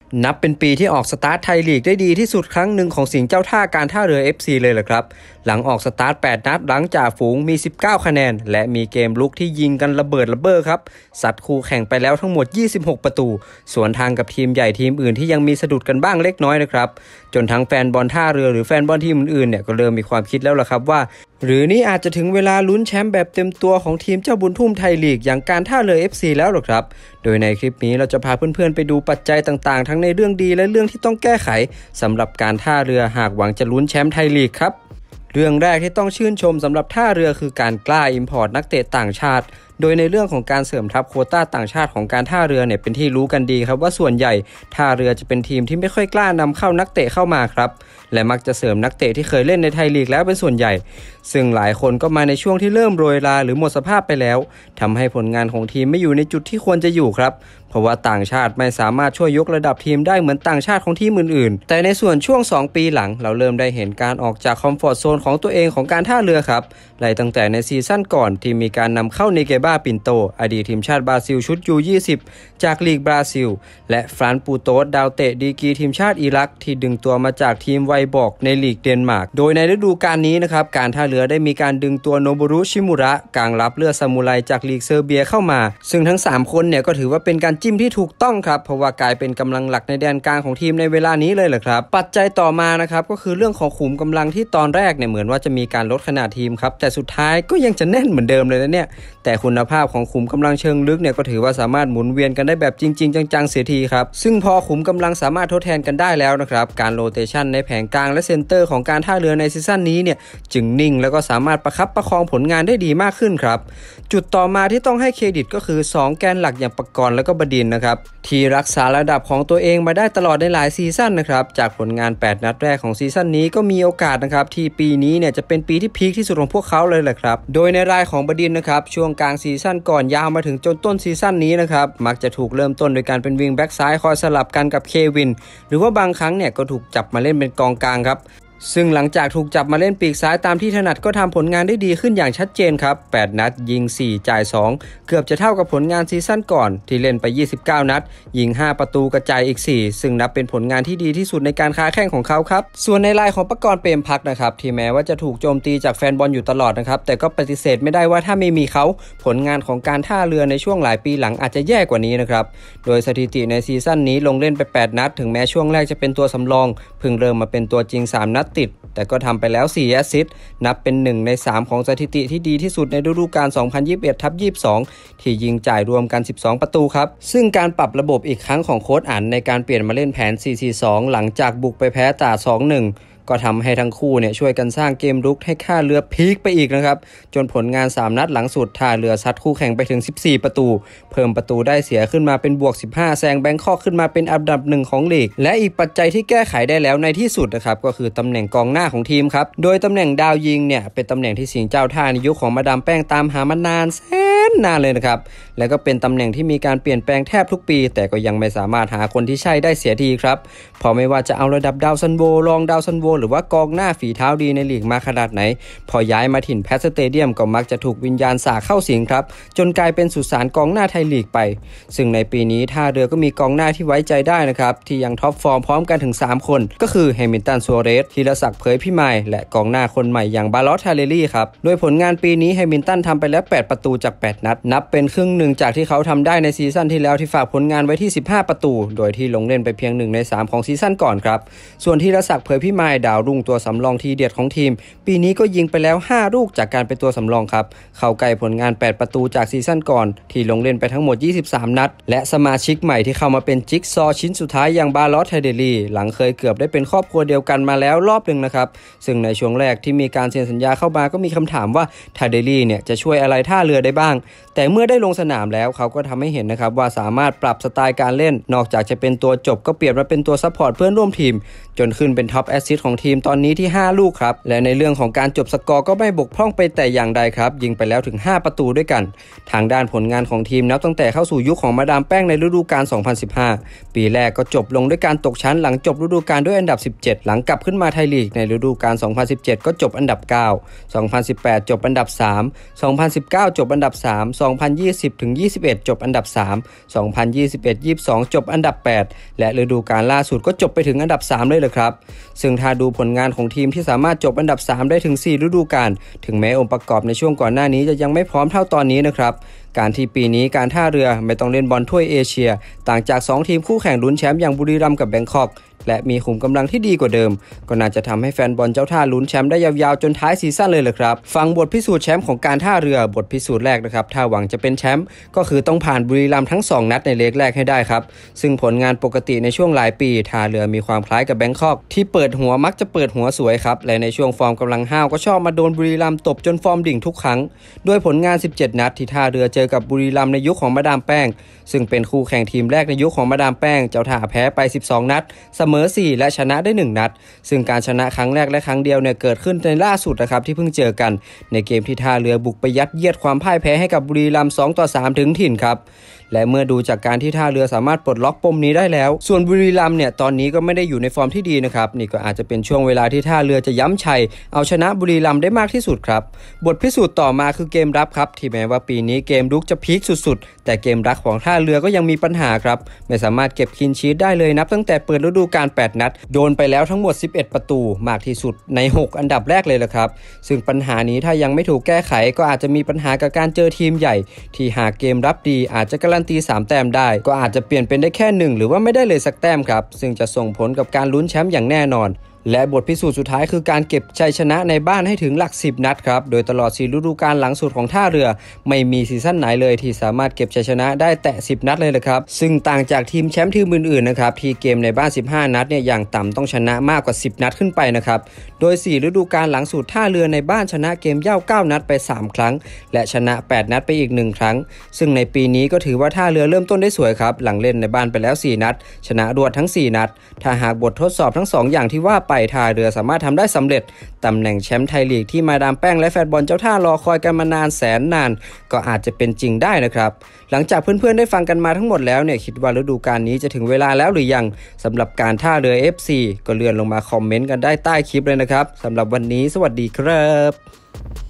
นับเป็นปีที่ออกสตาร์ทไทยลีกได้ดีที่สุดครั้งหนึ่งของสิงห์เจ้าท่าการท่าเรือ FC เลยแหละครับหลังออกสตาร์ท8นัดหลังจ่าฝูงมี19คะแนนและมีเกมลุกที่ยิงกันระเบิดระเบ้อครับสัตว์คู่แข่งไปแล้วทั้งหมด26ประตูสวนทางกับทีมใหญ่ทีมอื่นที่ยังมีสะดุดกันบ้างเล็กน้อยนะครับจนทั้งแฟนบอลท่าเรือหรือแฟนบอลทีมอื่นๆเนี่ยก็เริ่มมีความคิดแล้วล่ะครับว่าหรือนี่อาจจะถึงเวลาลุ้นแชมป์แบบเต็มตัวของทีมเจ้าบุญทุ่มไทยลีกอย่างการท่าเรือ FC แล้วหรอครับโดยในคลิปนี้เราจะพาเพื่อนๆไปดูปัจจัยต่างๆทั้งในเรื่องดีและเรื่องที่ต้องแก้ไขสำหรับการท่าเรือหากหวังจะลุ้นแชมป์ไทยลีกครับเรื่องแรกที่ต้องชื่นชมสำหรับท่าเรือคือการกล้าอิมพอร์ตนักเตะต่างชาติโดยในเรื่องของการเสริมทัพโควต้าต่างชาติของการท่าเรือเนี่ยเป็นที่รู้กันดีครับว่าส่วนใหญ่ท่าเรือจะเป็นทีมที่ไม่ค่อยกล้านำเข้านักเตะเข้ามาครับและมักจะเสริมนักเตะที่เคยเล่นในไทยลีกแล้วเป็นส่วนใหญ่ซึ่งหลายคนก็มาในช่วงที่เริ่มโรยราหรือหมดสภาพไปแล้วทำให้ผลงานของทีมไม่อยู่ในจุดที่ควรจะอยู่ครับเพราะว่าต่างชาติไม่สามารถช่วยยกระดับทีมได้เหมือนต่างชาติของทีมอื่นๆแต่ในส่วนช่วง2ปีหลังเราเริ่มได้เห็นการออกจากคอมฟอร์ตโซนของตัวเองของการท่าเรือครับไล่ตั้งแต่ในซีซั่นก่อนที่มีการนำเข้าเนเกบ้าปินโตอดีตทีมชาติบราซิลชุดU20จากลีกบราซิลและฟรานปูโตสดาวเตะดีกรีทีมชาติอิรักที่ดึงตัวมาจากทีมไวบอร์กในลีกเดนมาร์กโดยในฤดูกาลนี้นะครับการท่าเรือได้มีการดึงตัวโนบุรุชิมุระกางรับเลือดซามูไรจากลีกเซอร์เบียเข้ามาซึ่งทั้ง3คนเนี่ยก็ถือว่าเป็นการจิ้มที่ถูกต้องครับเพราะว่ากลายเป็นกำลังหลักในแดนกลางของทีมในเวลานี้เลยแหละครับปัจจัยต่อมานะครับก็คือเรื่องของขุมกำลังที่ตอนแรกเนี่ยเหมือนว่าจะมีการลดขนาดทีมครับแต่สุดท้ายก็ยังจะแน่นเหมือนเดิมเลยนะเนี่ยแต่คุณภาพของขุมกำลังเชิงลึกเนี่ยก็ถือว่าสามารถหมุนเวียนกันได้แบบจริงๆจังๆเสียทีครับซึ่งพอขุมกำลังสามารถทดแทนกันได้แล้วนะครับการโรเตชันในแผงกลางและเซนเตอร์ของการท่าเรือในซีซั่นนี้เนี่ยจึงนิ่งแล้วก็สามารถประคับประคองผลงานได้ดีมากขึ้นครับจุดต่อมาที่ต้องให้เครดิตก็คือ2แกนหลักอย่างปกรณ์แล้วก็บดินทร์นะครับที่รักษาระดับของตัวเองมาได้ตลอดในหลายซีซั่นนะครับจากผลงาน8นัดแรกของซีซั่นนี้ก็มีโอกาสนะครับที่ปีนี้เนี่ยจะเป็นปีที่พีคที่สุดของพวกเขาเลยแหละครับโดยในรายของบดินทร์นะครับช่วงกลางซีซั่นก่อนยาวมาถึงจนต้นซีซั่นนี้นะครับมักจะถูกเริ่มต้นโดยการเป็นวิงแบ็กซ้ายคอยสลับกันกับเควินหรือว่าบางครั้งเนี่ยก็ถูกจับมาเล่นเป็นกองกลางครับซึ่งหลังจากถูกจับมาเล่นปีกซ้ายตามที่ถนัดก็ทำผลงานได้ดีขึ้นอย่างชัดเจนครับ8นัดยิง4จ่าย2เกือบจะเท่ากับผลงานซีซั่นก่อนที่เล่นไป29นัดยิง5ประตูกระจายอีก4ซึ่งนับเป็นผลงานที่ดีที่สุดในการค้าแข่งของเขาครับส่วนในรายของปกรณ์เปรมพักนะครับที่แม้ว่าจะถูกโจมตีจากแฟนบอลอยู่ตลอดนะครับแต่ก็ปฏิเสธไม่ได้ว่าถ้าไม่มีเขาผลงานของการท่าเรือในช่วงหลายปีหลังอาจจะแย่กว่านี้นะครับโดยสถิติในซีซั่นนี้ลงเล่นไป8นัดถึงแม้ช่วงแรกจะเป็นตัวสำรองเพิ่งเริ่มมาเป็นตัวจริง3นัดติดแต่ก็ทำไปแล้ว4แอสซิสต์นับเป็น1ใน3ของสถิติที่ดีที่สุดในฤดูกาล 2021-22 ที่ยิงจ่ายรวมกัน12ประตูครับซึ่งการปรับระบบอีกครั้งของโค้ชอั๋นในการเปลี่ยนมาเล่นแผน 4-4-2 หลังจากบุกไปแพ้ตราด 2-1 ก็ทำให้ทั้งคู่เนี่ยช่วยกันสร้างเกมรุกให้ท่าเรือพีคไปอีกนะครับจนผลงาน3นัดหลังสุดท่าเรือซัดคู่แข่งไปถึง14ประตูเพิ่มประตูได้เสียขึ้นมาเป็นบวก15แซงแบงคอกขึ้นมาเป็นอันดับ1ของลีกและอีกปัจจัยที่แก้ไขได้แล้วในที่สุดนะครับก็คือตำแหน่งกองหน้าของทีมครับโดยตำแหน่งดาวยิงเนี่ยเป็นตำแหน่งที่สิงห์เจ้าท่าในยุคของมาดามแป้งตามหามานานนานเลยนะครับและก็เป็นตำแหน่งที่มีการเปลี่ยนแปลงแทบทุกปีแต่ก็ยังไม่สามารถหาคนที่ใช่ได้เสียทีครับพอไม่ว่าจะเอาระดับดาวซันโวรองดาวซันโวหรือว่ากองหน้าฝีเท้าดีในลีกมาขนาดไหนพอย้ายมาถิ่นแพทสเตเดียมก็มักจะถูกวิญญาณสาเข้าสิงครับจนกลายเป็นสุสานกองหน้าไทยลีกไปซึ่งในปีนี้ท่าเรือก็มีกองหน้าที่ไว้ใจได้นะครับที่ยังท็อปฟอร์มพร้อมกันถึง3คนก็คือแฮมิลตันซัวเรสธีรศักดิ์เผยพิมายและกองหน้าคนใหม่อย่างบาลอตทาเลรี่ครับโดยผลงานปีนี้แฮมิลตันทำไปแล้ว8ประตูจาก8นัดนับเป็นครึ่งหนึ่งจากที่เขาทำได้ในซีซั่นที่แล้วที่ฝากผลงานไว้ที่15ประตูโดยที่ลงเล่นไปเพียง1ใน3ของซีซั่นก่อนครับส่วนธีรศักดิ์เผยพิมายดาวรุ่งตัวสำรองทีเด็ดของทีมปีนี้ก็ยิงไปแล้ว5ลูกจากการเป็นตัวสำรองครับเข้าใกล้ผลงาน8ประตูจากซีซั่นก่อนที่ลงเล่นไปทั้งหมด23นัดและสมาชิกใหม่ที่เข้ามาเป็นจิ๊กซอชิ้นสุดท้ายอย่างบาลอตไทเดลีหลังเคยเกือบได้เป็นครอบครัวเดียวกันมาแล้วรอบหนึ่งนะครับซึ่งในช่วงแรกที่มีการเซ็นสัญญาเข้ามาก็มีคำถามว่าไทเดลีเนี่ยจะช่วยอะไรท่าเรือได้บ้างแต่เมื่อได้ลงสนามแล้วเขาก็ทำให้เห็นนะครับว่าสามารถปรับสไตล์การเล่นนอกจากจะเป็นตัวจบก็เปลี่ยนมาเป็นตัวซัพพอร์ตเพื่อนร่วมทีมจนขึ้นเป็นท็อปแอสซิสต์ของทีมตอนนี้ที่5ลูกครับและในเรื่องของการจบสกอร์ก็ไม่บกพร่องไปแต่อย่างใดครับยิงไปแล้วถึง5ประตูด้วยกันทางด้านผลงานของทีมนับตั้งแต่เข้าสู่ยุคของมาดามแป้งในฤดูกาล 2015 ปีแรกก็จบลงด้วยการตกชั้นหลังจบฤดูกาลด้วยอันดับ17หลังกลับขึ้นมาไทยลีกในฤดูกาล 2017 ก็จบอันดับ9 2018 จบอันดับ3 2019 จบอันดับ 2020-21 จบอันดับ 3 2021-22 จบอันดับ 8 และฤดูกาลล่าสุดก็จบไปถึงอันดับ 3 เลยครับซึ่งถ้าดูผลงานของทีมที่สามารถจบอันดับ 3 ได้ถึง 4 ฤดูกาลถึงแม้องค์ประกอบในช่วงก่อนหน้านี้จะยังไม่พร้อมเท่าตอนนี้นะครับการที่ปีนี้การท่าเรือไม่ต้องเล่นบอลถ้วยเอเชียต่างจาก2ทีมคู่แข่งลุ้นแชมป์อย่างบุรีรัมย์กับแบงคอกและมีขุมกำลังที่ดีกว่าเดิมก็น่าจะทำให้แฟนบอลเจ้าท่าลุ้นแชมป์ได้ยาวๆจนท้ายซีซั่นเลยแหละครับฟังบทพิสูจน์แชมป์ของการท่าเรือบทพิสูจน์แรกนะครับถ้าหวังจะเป็นแชมป์ก็คือต้องผ่านบุรีรัมย์ทั้ง2นัดในเลกแรกให้ได้ครับซึ่งผลงานปกติในช่วงหลายปีท่าเรือมีความคล้ายกับแบงคอกที่เปิดหัวมักจะเปิดหัวสวยครับและในช่วงฟอร์มกำลังห้าวก็ชอบมาโดนบุรีรัมย์ตบจนฟอร์มดิ่งทุกครั้งด้วยผลงาน17นัดที่ท่าเรือเจอกับบุรีรัมย์ในยุคของมาดามแป้งซึ่งเป็นคู่แข่งทีมแรกในยุคของมาดามแป้งเจ้าท่าแพ้ไป12นัดเสมอ4และชนะได้1นัดซึ่งการชนะครั้งแรกและครั้งเดียวเนี่ยเกิดขึ้นในล่าสุดนะครับที่เพิ่งเจอกันในเกมที่ท่าเรือบุกไปยัดเยียดความพ่ายแพ้ให้กับบุรีรัมย์2-3ถึงถิ่นครับและเมื่อดูจากการที่ท่าเรือสามารถปลดล็อกปมนี้ได้แล้วส่วนบุรีรัมย์เนี่ยตอนนี้ก็ไม่ได้อยู่ในฟอร์มที่ดีนะครับนี่ก็อาจจะเป็นช่วงเวลาที่ท่าเรือจะย้ำชัยเอาชนะบุรีรัมย์ได้มากที่สุดครับบทพิสูจน์ต่อมาคือเกมรับครับที่แม้ว่าปีนี้เกมรุกจะพีคสุดๆแต่เกมรับของท่าเรือก็ยังมีปัญหาครับไม่สามารถเก็บคลีนชีทได้เลยนับตั้งแต่เปิดฤดูกาล8นัดโดนไปแล้วทั้งหมด11ประตูมากที่สุดใน6อันดับแรกเลยละครับซึ่งปัญหานี้ถ้ายังไม่ถูกแก้ไขก็อาจจะมีปัญหากับการเจอทีมใหญ่ที่หากเกมรับดีอาจจะการันตี3แต้มได้ก็อาจจะเปลี่ยนเป็นได้แค่1หรือว่าไม่ได้เลยสักแต้มครับซึ่งจะส่งผลกับการลุ้นแชมป์อย่างแน่นอนและบทพิสูจน์สุดท้ายคือการเก็บชัยชนะในบ้านให้ถึงหลัก10นัดครับโดยตลอด4ฤดูกาลหลังสุดของท่าเรือไม่มีซีซั่นไหนเลยที่สามารถเก็บชัยชนะได้แตะ10นัดเลยละครับซึ่งต่างจากทีมแชมป์ทีมอื่นๆนะครับที่เกมในบ้าน15นัดเนี่ยอย่างต่ำต้องชนะมากกว่า10นัดขึ้นไปนะครับโดย4ฤดูกาลหลังสุดท่าเรือในบ้านชนะเกมเย่า9นัดไป3ครั้งและชนะ8นัดไปอีก1ครั้งซึ่งในปีนี้ก็ถือว่าท่าเรือเริ่มต้นได้สวยครับหลังเล่นในบ้านไปแล้ว4นัดชนะรวดทั้ง4นัดถ้าหากบททดสอบทั้ง2อย่างที่ว่าไปท่าเรือสามารถทำได้สำเร็จตำแหน่งแชมป์ไทยลีกที่มาดามแป้งและแฟนบอลเจ้าท่ารอคอยกันมานานแสนนานก็อาจจะเป็นจริงได้นะครับหลังจากเพื่อนๆได้ฟังกันมาทั้งหมดแล้วเนี่ยคิดว่าฤดูกาลนี้จะถึงเวลาแล้วหรือยังสำหรับการท่าเรือ FC ก็เลื่อนลงมาคอมเมนต์กันได้ใต้คลิปเลยนะครับสำหรับวันนี้สวัสดีครับ